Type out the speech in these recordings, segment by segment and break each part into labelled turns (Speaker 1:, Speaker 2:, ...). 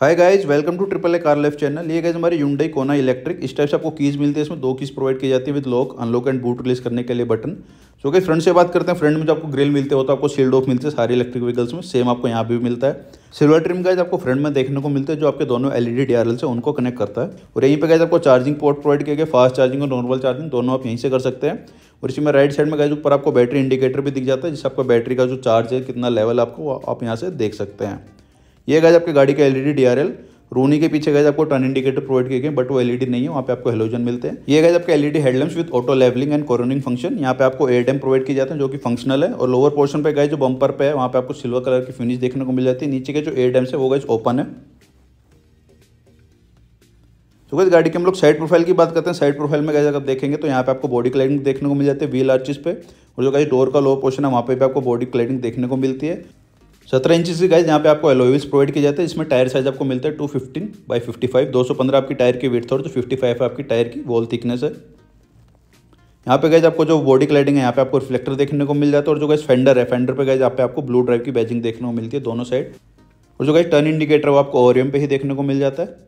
Speaker 1: Hi guys, welcome to triple A car life channel. ये guys हमारी Hyundai Kona electric. इस type से आपको कीज मिलती है। इसमें 2 कीज प्रोवाइड की जाती है with lock, unlock and boot release करने के लिए बटन। सो गाइज फ्रंट से बात करते हैं। फ्रंट में जो आपको ग्रिल मिलते हो तो आपको शील्ड ऑफ मिलते हैं सारी इलेक्ट्रिक व्हीकल्स में। सेम आपको यहाँ पे भी मिलता है। सिल्वर ट्रिम गाइज आपको फ्रंट में देखने को मिलता है, जो आपके दोनों LED DRL से उनको कनेक्ट करता है। और यहीं पे गाइज आपको चार्जिंग पोर्ट प्रोवाइड किया गया, फास्ट चार्जिंग और नॉर्मल चार्जिंग दोनों आप यहीं से कर सकते हैं। और इसी में राइट साइड में गाइज ऊपर आपको बैटरी इंडिकेटर भी दिख जाता है, जिससे आपका बैटरी का जो चार्ज है, कितना लेवल आपको आप यहाँ से देख सकते हैं। ये गाइज आपकी गाड़ी का LED DRL। रोनी के पीछे गाइज आपको टर्न इंडिकेटर प्रोवाइड किए गए, बट वो LED नहीं है, वहाँ पे आपको हेलोजन मिलते हैं। ये गाइज आपके LED headlamps with auto levelling and cornering function. यहाँ पे आपको एयर डैम्प प्रोवाइड किए जाते हैं, जो कि फंक्शनल है। और लोअर पोर्शन पे गाइज जो बम्पर पे है, वहाँ पे आपको सिल्वर कलर की फिनिश देखने को मिल जाती है। नीचे के जो एयर डैम्प्स है वो गाइज ओपन है। तो गाइज गाड़ी के हम लोग साइड प्रोफाइल की बात करते हैं। साइड प्रोफाइल में गाइज अगर देखेंगे तो यहाँ पे आपको बॉडी क्लाइडिंग देखने को मिल जाती है व्हील आर्चेस पे। और जो गाइज डोर का लोअर पोर्शन है, वहाँ पे भी आपको बॉडी क्लाइडिंग देखने को मिलती है। 17 इंच की गाइज यहाँ पे आपको एलॉय व्हील्स प्रोवाइड किए जाते हैं। इसमें टायर साइज आपको मिलता है 215/55, 215 आपकी टायर की विड्थ और जो 55 है आपकी टायर की वॉल थिकनेस है। यहाँ पे गाइज आपको जो बॉडी क्लाइडिंग है, यहाँ पे आपको रिफ्लेक्टर देखने को मिल जाता है। और जो गाइज फेंडर है, फेंडर पे गाइज यहाँ पे आपको ब्लू ड्राइव की बैजिंग देखने को मिलती है दोनों साइड। और जो गाइज टर्न इंडिकेटर वो आपको ओरियम पे ही देखने को मिल जाता है।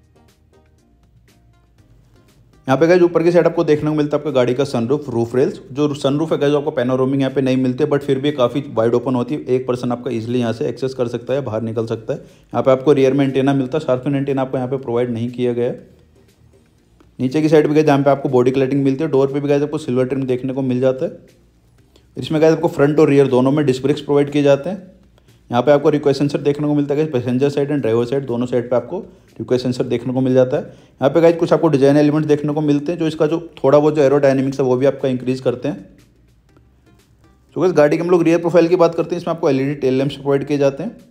Speaker 1: यहाँ पे गाइज ऊपर की साइड आपको देखने को मिलता है आपका गाड़ी का सनरूफ, रूफ रेल्स। जो सनरूफ है गाइज आपको पैनोरामिक यहाँ पे नहीं मिलते, बट फिर भी काफ़ी वाइड ओपन होती है। एक पर्सन आपका इजीली यहाँ से एक्सेस कर सकता है, बाहर निकल सकता है। यहाँ पे आपको रियर में एंटेना मिलता है, शार्पन एंटेना आपको यहाँ पे प्रोवाइड नहीं किया गया है। नीचे की साइड भी गाइज यहाँ पे आपको बॉडी क्लाइडिंग मिलती है। डोर पर भी गाइज आपको सिल्वर ट्रिम देखने को मिल जाता है। इसमें गाइज आपको फ्रंट और रियर दोनों में डिस्क ब्रेक्स प्रोवाइड किए जाते हैं। यहाँ पे आपको रिक्वेस्ट सेंसर देखने को मिलता है। Passenger side and driver side दोनों साइड पे आपको रिक्वेस्ट सेंसर देखने को मिल जाता है। यहाँ पे गाइज कुछ आपको डिजाइन एलिमेंट्स देखने को मिलते हैं, जो इसका जो थोड़ा बहुत जो एरोडायनेमिक्स है वो भी आपका इंक्रीज करते हैं। तो गाइज गाड़ी के हम लोग रियर प्रोफाइल की बात करते हैं। इसमें आपको LED टेल लैंप्स प्रोवाइड किए जाते हैं।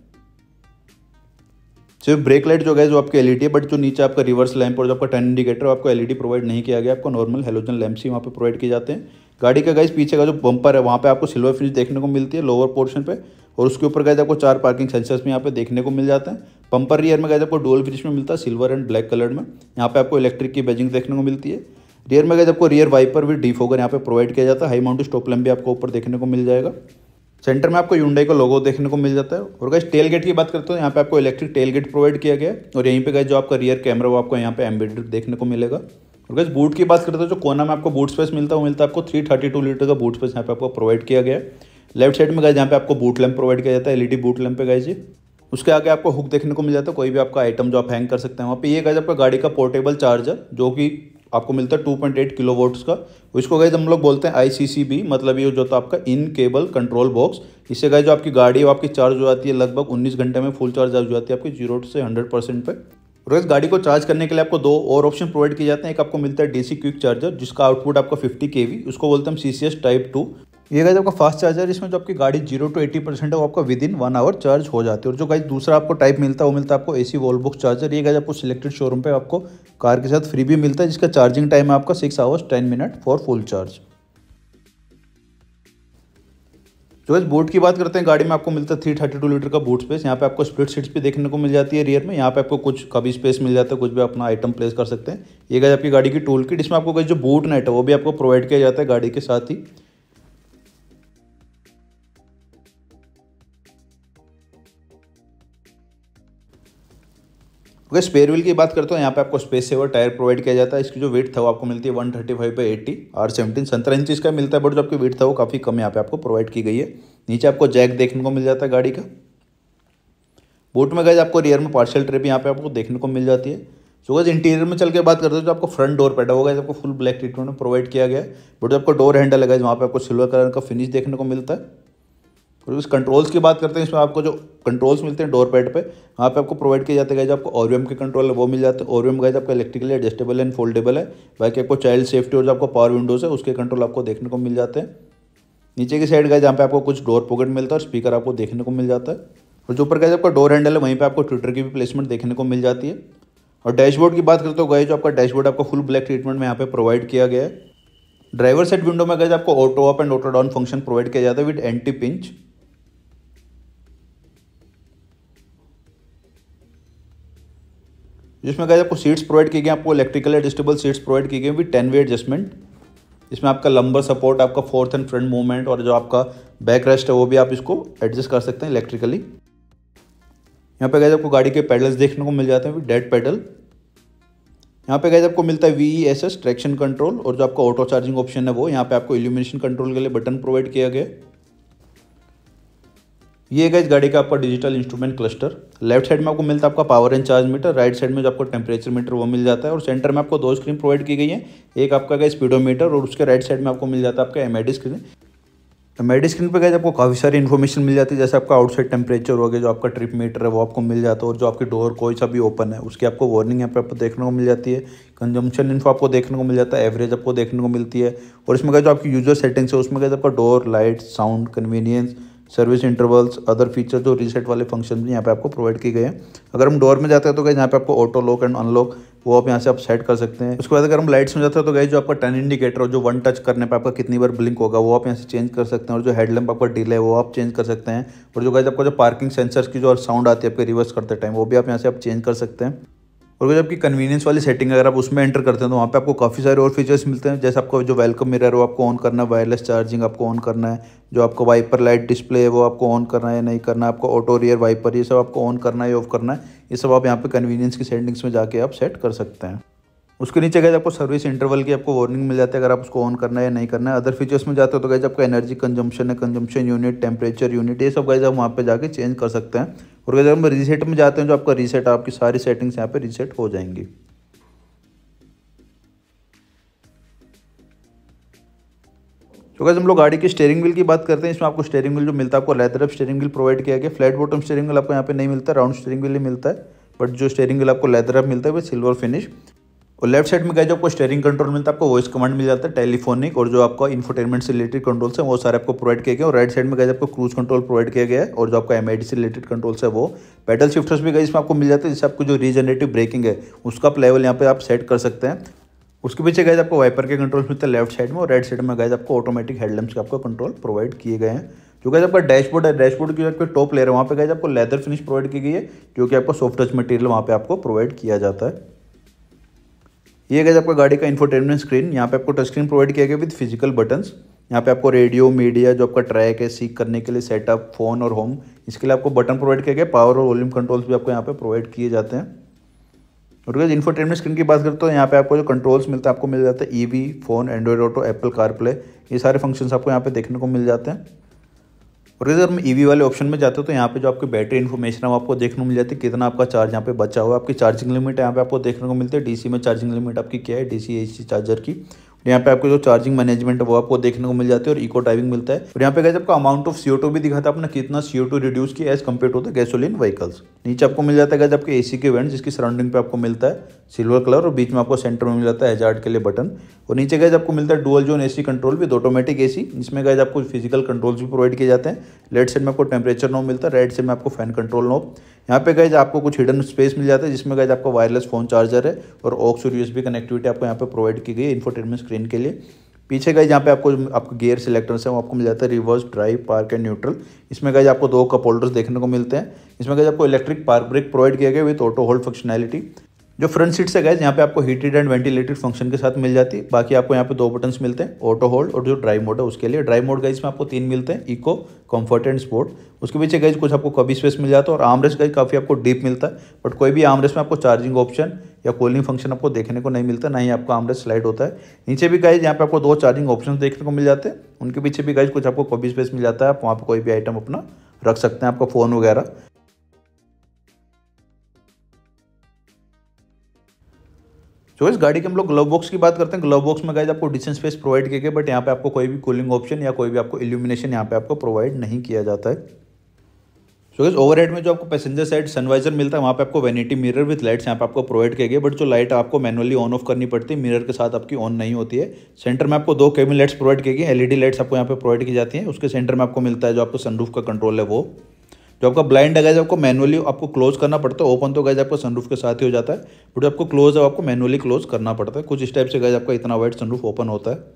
Speaker 1: सिर्फ ब्रेक लाइट जो गाइज वो आपके LED है, बट जो नीचे आपका रिवर्स लैंप और जो आपका टर्न इंडिकेटर आपको LED प्रोवाइड नहीं किया गया। आपको नॉर्मल हेलोजन लैंप्स ही वहाँ पे प्रोवाइड किए जाते हैं। गाड़ी का गाइज पीछे का जो बम्पर है, वहाँ पे आपको सिल्वर फिनिश देखने को मिलती है लोअर पोर्शन पे। और उसके ऊपर गाइज आपको 4 पार्किंग सेंसर्स में यहाँ पे देखने को मिल जाते हैं। बम्पर रियर में गाइज आपको डुअल फिनिश में मिलता है, सिल्वर एंड ब्लैक कलर में। यहाँ पे आपको इलेक्ट्रिक की बैजिंग देखने को मिलती है। रियर में गाइज आपको रियर वाइपर विद डिफोगर यहाँ पे प्रोवाइड किया जाता है। हाई माउंटेड स्टॉप लैंप भी आपको ऊपर देखने को मिल जाएगा। सेंटर में आपको Hyundai का लोगो देखने को मिल जाता है। और गाइज टेल गेट की बात करते हैं, यहाँ पे आपको इलेक्ट्रिक टेल गेट प्रोवाइड किया गया है। और यहीं पे गाइज जो आपका रियर कैमरा वो आपको यहाँ पे एम्बेडेड देखने को मिलेगा। और गाइज बूट की बात करते हैं, जो कोना में आपको बूट स्पेस मिलता है वो मिलता है आपको 332 लीटर का बूट स्पेस यहाँ पे आपको प्रोवाइड किया गया है। लेफ्ट साइड में गाइज यहाँ पे आपको बूट लैंप प्रोवाइड किया जाता है, LED बूट लैंप पे गाइज। उसके आगे आपको हुक देखने को मिल जाता है, कोई भी आपका आइटम जो आप हैंग कर सकते हैं वहाँ पे। ये गाइज आपका गाड़ी का पोर्टेबल चार्जर, जो कि आपको मिलता है 2.8 किलोवाट्स का। इसको गाइज हम लोग बोलते हैं ICCB, मतलब ये जो तो आपका इन केबल कंट्रोल बॉक्स। इससे गाइज जो आपकी गाड़ी है आपकी चार्ज हो जाती है लगभग 19 घंटे में फुल चार्ज हो जाती है आपकी 0 से 100% पे। और इस गाड़ी को चार्ज करने के लिए आपको 2 और ऑप्शन प्रोवाइड किए जाते हैं। एक आपको मिलता है DC क्विक चार्जर, जिसका आउटपुट आपका 50 kV, उसको बोलते हैं हम CCS टाइप 2। ये गाइज आपका फास्ट चार्जर, इसमें जो आपकी गाड़ी 0 to 80% है वो आपका विद इन 1 आवर चार्ज हो जाती है। और जो गाइज दूसरा आपको टाइप मिलता है वो मिलता है आपको AC वॉल बॉक्स चार्जर। ये गाइज आपको सिलेक्टेड शोरूम पे आपको कार के साथ फ्री भी मिलता है, जिसका चार्जिंग टाइम है आपका 6 hours 10 minutes for full charge. जो गाइज बूट की बात करते हैं, गाड़ी में आपको मिलता है 332 लीटर का बूट स्पेस। यहाँ पे आपको स्प्लिट सीट्स भी देखने को मिल जाती है रियर में। यहाँ पे आपको कुछ का भी स्पेस मिल जाता है, कुछ भी अपना आइटम प्लेस कर सकते हैं। ये गाइज आपकी गाड़ी की टूल किट, इसमें आपको गाइज जो बूट नेट है वो भी आपको प्रोवाइड किया जाता है गाड़ी के साथ ही। अगर स्पेयर व्हील की बात करते हो, यहाँ पे आपको स्पेस सेवर टायर प्रोवाइड किया जाता है। इसकी जो वेट था वो आपको मिलती है 135/80 R17, 17 इंच का मिलता है, बट जो आपकी वेट था वो काफ़ी कम यहाँ पे आपको प्रोवाइड की गई है। नीचे आपको जैक देखने को मिल जाता है गाड़ी का। बूट में गाइज आपको रियर में पार्शियल ट्रिप यहाँ पे आपको देखने को मिल जाती है। जो गाइज इंटीरियर में चल के बात करते हो, जो आपको फ्रंट डोर पैड होगा आपको फुल ब्लैक ट्रीटमेंट में प्रोवाइड किया गया है। बट जो आपको डोर हैंडल है गाइज, वहाँ पे आपको सिल्वर कलर का फिनिश देखने को मिलता है। और उस कंट्रोल्स की बात करते हैं, इसमें आपको जो कंट्रोल्स मिलते हैं डोर पैड पे, वहाँ पे आपको प्रोवाइड किए जाते हैं गाइज। आपको ओरियम के कंट्रोल है वो मिल जाते हैं। ओरियम गाइज आपका इलेक्ट्रिकली एडजस्टेबल एंड फोल्डेबल है। बाकी आपको चाइल्ड सेफ्टी और जो आपको पावर विंडोज है उसके कंट्रोल आपको देखने को मिल जाते हैं। नीचे की साइड गाइज यहाँ पे आपको कुछ डोर पॉकेट मिलता है और स्पीकर आपको देखने को मिल जाता है। और जो ऊपर गाइज आपका डोर हैंडल है, वहीं पर आपको ट्विटर की भी प्लेसमेंट देखने को मिल जाती है। और डैशबोर्ड की बात करते हो गाइज, जो आपका डैशबोर्ड आपको फुल ब्लैक ट्रीटमेंट में यहाँ पे प्रोवाइड किया गया है। ड्राइवर साइड विंडो में गाइज आपको auto up and auto down function provide किया जाता है विद एंटी पिंच। जिसमें गाइज आपको सीट्स प्रोवाइड की गई, आपको इलेक्ट्रिकल एडजस्टेबल सीट्स प्रोवाइड की गई विद 10-way एडजस्टमेंट। इसमें आपका लंबर सपोर्ट, आपका फोर्थ एंड फ्रंट मूवमेंट और जो आपका बैक रेस्ट है वो भी आप इसको एडजस्ट कर सकते हैं इलेक्ट्रिकली। यहाँ पे गाइस आपको गाड़ी के पैडल्स देखने को मिल जाते हैं, डेड पैडल। यहाँ पे गाइस आपको मिलता है VESS ट्रैक्शन कंट्रोल, और जो आपका ऑटो चार्जिंग ऑप्शन है वो। यहाँ पे आपको इल्यूमिनेशन कंट्रोल के लिए बटन प्रोवाइड किया गया। ये गाइस गाड़ी का आपका digital instrument cluster. Left side में आपको मिलता है आपका power and charge meter, right side में जो आपको टेम्परेचर मीटर वो मिल जाता है, और सेंटर में आपको 2 स्क्रीन प्रोवाइड की गई है। एक आपका गाइस स्पीडोमीटर, और उसके राइट साइड में आपको मिल जाता है आपका MID स्क्रीन। MID स्क्रीन पे गाइस आपको काफ़ी सारी इन्फॉर्मेशन मिल जाती है, जैसे आपका आउटसाइड टेम्परेचर हो गया, जो आपका ट्रिप मीटर है वो आपको मिल जाता है, और जो आपकी डोर कोई सा भी ओपन है उसकी आपको वार्निंग यहाँ पे आपको देखने को मिल जाती है। कंजम्पशन इन्फो आपको देखने को मिल जाता है, एवरेज आपको देखने को मिलती है। और इसमें गाइस जो आपकी यूजर सेटिंग्स है उसमें गाइस आपका door, light, sound, convenience, service intervals, other feature जो रीसेट वाले फंक्शन भी यहाँ पे आपको प्रोवाइड किए गए हैं। अगर हम डोर में जाते हैं तो गाइस यहाँ पे आपको ऑटो लॉक एंड अनलॉक वो आप यहाँ से आप सेट कर सकते हैं। उसके बाद अगर हम लाइट्स में जाते हैं तो गाइस जो आपका टर्न इंडिकेटर और जो 1 टच करने पे आपका कितनी बार ब्लिंक होगा वो आप यहाँ से चेंज कर सकते हैं, और जो हेडलैम्प आपका डिले है वो आप चेंज कर सकते हैं। और जो गाइस आपका जो पार्किंग सेंसर्स की जो साउंड आती है आपके रिवर्स करते टाइम, वो भी आप यहाँ से आप चेंज कर सकते हैं। और जो आपकी कन्वीनियंस वाली सेटिंग अगर आप उसमें एंटर करते हैं तो वहाँ पे आपको काफ़ी सारे और फीचर्स मिलते हैं, जैसे आपको जो वेलकम मिरर है वो आपको ऑन करना है, वायरलेस चार्जिंग आपको ऑन करना है, जो आपको वाइपर लाइट डिस्प्ले है वो आपको ऑन करना है या नहीं करना है, आपको ऑटो रियर वाइपर ये सब आपको ऑन करना है या ऑफ करना है, ये सब आप यहाँ पे कन्वीनियंस की सेटिंग्स में जाके आप सेट कर सकते हैं। उसके नीचे गाइस आपको सर्विस इंटरवल की आपको वार्निंग मिल जाती है, अगर आप उसको ऑन करना है या नहीं करना है। अदर फीचर्स में जाते हो तो गाइस आपका एनर्जी कंजम्पशन है, कंजम्पशन यूनिट, टेम्परेचर यूनिट, ये सब गाइस आप वहाँ पे जाके चेंज कर सकते हैं। और गाइस हम रीसेट में जाते हैं, जो आपका रीसेट आपकी सारी सेटिंग्स यहाँ पे रीसेट हो जाएंगी। तो गाइस हम लोग गाड़ी की स्टीयरिंग व्हील की बात करते हैं। इसमें आपको स्टीयरिंग व्हील जो मिलता है आपको leather up steering wheel provide किया गया। फ्लैट बॉटम स्टीयरिंग व्हील आपको यहाँ पे नहीं मिलता, राउंड स्टीयरिंग व्हील ही मिलता है, बट जो स्टीयरिंग व्हील आपको लेदर अप मिलता है वो सिल्वर फिनिश। और लेफ्ट साइड में गाइस आपको स्टीयरिंग कंट्रोल मिलता है, आपको वॉइस कमांड मिल जाता है, टेलीफोनिक, और जो आपका इंफोटेनमेंट से रिलेटेड कंट्रोल्स है वो सारे आपको प्रोवाइड किए गए। और राइट साइड में गाइस आपको क्रूज कंट्रोल प्रोवाइड किया गया है, और जो आपका MID से रिलेटेड कंट्रोल्स है वो। पेडल शिफ्टर्स भी गाइस इसमें आपको मिल जाते हैं, जिससे आपको जो रीजनरेटिव ब्रेकिंग है उसका आप लेवल यहाँ पे आप सेट कर सकते हैं। उसके पीछे गाइस आपको वाइपर के कंट्रोल्स मिलते हैं लेफ्ट साइड में, और राइट साइड में गाइस आपको ऑटोमेटिक हेडलैम्प्स के आपको कंट्रोल प्रोवाइड किए गए हैं। जो गाइस आपका डैशबोर्ड है, डैशबोर्ड की जो आपको टॉप लेयर है वहाँ पे गाइस आपको लेदर फिनिश प्रोवाइड की गई है, क्योंकि आपको सॉफ्ट टच मटेरियल वहाँ पे आपको प्रोवाइड किया जाता है। ये गाइस आपका गाड़ी का इंफोटेनमेंट स्क्रीन, यहाँ पे आपको टच स्क्रीन प्रोवाइड किया गया विद फिजिकल बटन्स। यहाँ पे आपको रेडियो, मीडिया, जो आपका ट्रैक है, सीक करने के लिए सेटअप, फोन और होम, इसके लिए आपको बटन प्रोवाइड किया गया। पावर और वॉल्यूम कंट्रोल्स भी आपको यहाँ पे प्रोवाइड किए जाते हैं। और गाइस इंफोटेनमेंट स्क्रीन की बात करते हो, यहाँ पे आपको जो कंट्रोल्स मिलता है आपको मिल जाता है EV, phone, Android auto, Apple CarPlay, ये सारे फंक्शंस आपको यहाँ पे देखने को मिल जाते हैं। और अगर हम EV वाले ऑप्शन में जाते हो तो यहाँ पे जो आपकी बैटरी इन्फॉर्मेशन है वो आपको देखने को मिल जाती है, कितना आपका चार्ज यहाँ पे बचा हुआ है, आपकी चार्जिंग लिमिट यहाँ पे आपको देखने को मिलती है। DC में चार्जिंग लिमिट आपकी क्या है, DC AC चार्जर की। यहाँ पे आपको जो चार्जिंग मैनेजमेंट है वो आपको देखने को मिल जाती है, और इको ड्राइविंग मिलता है। और यहाँ पे गाइस आपको अमाउंट ऑफ CO2 भी दिखाता है, आपने कितना CO2 रिड्यूस किया as compared to the gasoline vehicles. नीचे आपको मिल जाता है गाइस आपके AC के वेंट, जिसकी सराउंडिंग पे आपको मिलता है सिल्वर कलर, और बीच में आपको सेंटर में मिल जाता है हैजार्ड के लिए बटन। और नीचे गाइस आपको मिलता है dual zone AC control with automatic AC, जिसमें गाइस आपको फिजिकल कंट्रोल्स भी प्रोवाइड किए जाते हैं। लेफ्ट साइड में आपको टेम्परेचर नॉब मिलता है, राइट साइड में आपको फैन कंट्रोल नॉब। यहाँ पे गाइस आपको कुछ हिडन स्पेस मिल जाता है, जिसमें गाइस आपको वायरलेस फोन चार्जर है, और ऑक्स और USB कनेक्टिविटी आपको यहाँ पे प्रोवाइड की गई है इंफोटेनमेंट स्क्रीन के लिए। पीछे गाइस यहाँ पे आपको गियर सिलेक्टर्स है वो आपको मिल जाता है, reverse, drive, park and neutral. इसमें गाइस आपको 2 कप होल्डर्स देखने को मिलते हैं। इसमें गाइस आपको इलेक्ट्रिक पार्क ब्रेक प्रोवाइड किया गया विद ऑटो होल्ड फंक्शनैलिटी। जो फ्रंट सीट से गाइस यहाँ पे आपको हीटेड एंड वेंटिलेटेड फंक्शन के साथ मिल जाती है। बाकी आपको यहाँ पे 2 बटन्स मिलते हैं, ऑटो होल्ड और जो ड्राइव मोड है उसके लिए। ड्राइव मोड गाइस में आपको 3 मिलते हैं, इको, कंफर्ट एंड स्पोर्ट। उसके पीछे गाइस कुछ आपको कभी स्पेस मिल जाता है, और आर्मरेस्ट गाइस काफ़ी आपको डीप मिलता है, बट कोई भी आर्मरेस्ट में आपको चार्जिंग ऑप्शन या कूलिंग फंक्शन आपको देखने को नहीं मिलता, ना ही आपका आर्मरेस्ट स्लाइड होता है। नीचे भी गाइस यहाँ पे आपको 2 चार्जिंग ऑप्शन देखने को मिल जाते हैं, उनके पीछे भी गाइस कुछ आपको कभी स्पेस मिल जाता है, आप वहाँ पर कोई भी आइटम अपना रख सकते हैं, आपका फ़ोन वगैरह। जो इस गाड़ी के हम लोग ग्लव बॉक्स की बात करते हैं, ग्लव बॉक्स में गाइस आपको डिसेंट स्पेस प्रोवाइड किया गया, बट यहाँ पे आपको कोई भी कूलिंग ऑप्शन या कोई भी आपको इल्यूमिनेशन यहाँ पे आपको प्रोवाइड नहीं किया जाता है। सो गाइस ओवरहेड में जो आपको पैसेंजर साइड सनवाइजर मिलता है, वहाँ पे आपको वैनिटी मिरर विद लाइट्स यहाँ पे आपको प्रोवाइड किया गया, बट जो लाइट आपको मैनुअली ऑन ऑफ करनी पड़ती है, मिरर के साथ आपकी ऑन नहीं होती है। सेंटर में आपको 2 केबिन लाइट्स प्रोवाइड की गई, LED लाइट्स आपको यहाँ पे प्रोवाइड की जाती हैं। उसके सेंटर में आपको मिलता है जो आपको सनरूफ का कंट्रोल है वो। जो आपका ब्लाइंड है गाइस आपको मैनुअली आपको क्लोज करना पड़ता है, ओपन तो गाइस आपको सनरूफ के साथ ही हो जाता है, बट आपको क्लोज है आपको मैनुअली क्लोज करना पड़ता है। कुछ इस टाइप से गाइस आपका इतना वाइड सनरूफ ओपन होता है।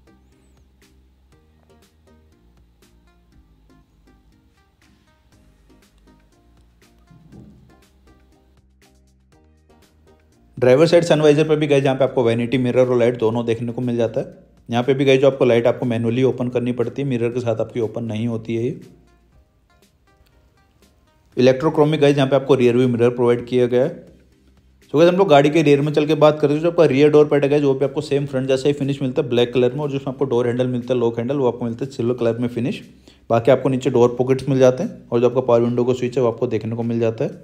Speaker 1: ड्राइवर साइड सनवाइजर पर भी गाइस यहाँ पे आपको वैनिटी मिरर और लाइट दोनों देखने को मिल जाता है। यहाँ पे भी गाइस जो आपको लाइट आपको मैनुअली ओपन करनी पड़ती है, मिरर के साथ आपकी ओपन नहीं होती है ये। इलेक्ट्रोक्रोमिक गाइस यहाँ पे आपको रियर व्यू मिरर प्रोवाइड किया गया है। सो गाइस हम लोग गाड़ी के रियर में चल के बात करते हैं, जो आपका रियर डोर पैड है वो भी आपको सेम फ्रंट जैसा ही फिनिश मिलता है ब्लैक कलर में, और जिसमें आपको डोर हैंडल मिलता है लॉक हैंडल वो आपको मिलता है सिल्वर कलर में फिनिश। बाकी आपको नीचे डोर पॉकेट्स मिल जाते हैं, और जो आपका पावर विंडो का स्विच है वो आपको देखने को मिल जाता है।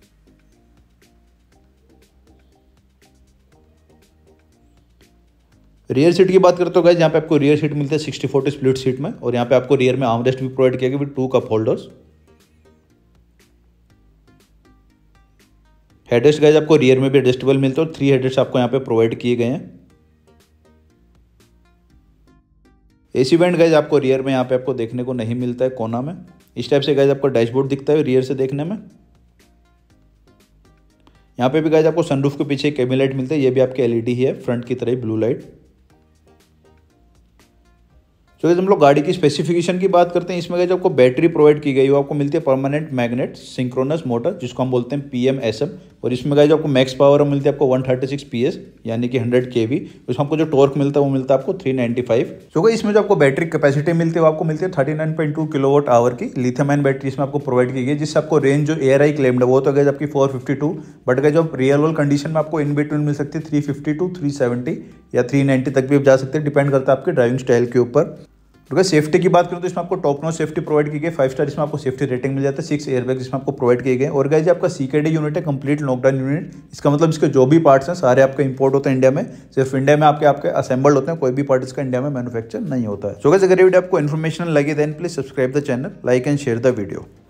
Speaker 1: रियर सीट की बात करते हो गाइस, यहाँ पे आपको रियर सीट मिलता है 60/40 स्प्लिट सीट में, और यहाँ पे आपको रियर में आर्मरेस्ट भी प्रोवाइड किया गया with 2 cup holders. Headrest guys आपको रियर में भी एडजस्टेबल मिलता है, और 3 हेडरेस्ट आपको यहाँ पे प्रोवाइड किए गए हैं। एसी वेंट गाइस आपको रियर में यहाँ पे आपको देखने को नहीं मिलता है कोना में। इस टाइप से गाइस आपको डैशबोर्ड दिखता है रियर से देखने में। यहाँ पे भी गाइस आपको सनरूफ के पीछे केबिन लाइट मिलता है, ये भी आपके एलईडी ही है फ्रंट की तरह ब्लू लाइट। तो हम लोग गाड़ी की स्पेसिफिकेशन की बात करते हैं, इसमें गाइस आपको बैटरी प्रोवाइड की गई है, वो आपको मिलती है परमानेंट मैग्नेट सिंक्रोनस मोटर जिसको हम बोलते हैं PMSM, और इसमें गाइस आपको मैक्स पावर मिलती है आपको 136 PS यानी कि 100 kV। उसमें आपको जो टॉर्क मिलता है वो मिलता है आपको 395। तो गाइस इसमें जो आपको बैटरी कैपेसिटी मिलती है वो आपको मिलती है 39.2 kWh की लिथियम आयन बैटरी इसमें आपको प्रोवाइड की गई है, जिससे आपको रेंज जो ARI क्लेम्ड है वो तो गाइस आपकी 452, बट गाइस जो रियल वर्ल्ड कंडीशन में आपको इन बिटवीन मिल सकती है 350 to 370 या 390 तक भी आप जा सकते हैं, डिपेंड करता है आपके ड्राइविंग स्टाइल के ऊपर। तो सेफ्टी की बात करूँ तो इसमें आपको टॉप नॉच सेफ्टी प्रोवाइड की गई 5 स्टार, इसमें आपको सेफ्टी रेटिंग मिल जाता है। 6 एयरबैग इसमें आपको प्रोवाइड किए गए, और गाइस आपका CKD यूनिट है कंप्लीट लॉकडाउन यूनिट। इसका मतलब इसके जो भी पार्ट्स हैं सारे आपके इंपोर्ट होते हैं इंडिया में, सिर्फ इंडिया में आपके असेंबल्ड होते हैं, कोई भी पार्ट इसका इंडिया में मैन्युफैक्चर नहीं होता है। सो गाइस अगर ये वीडियो आपको इन्फॉर्मेशन लगे then please subscribe the channel, like and share the video.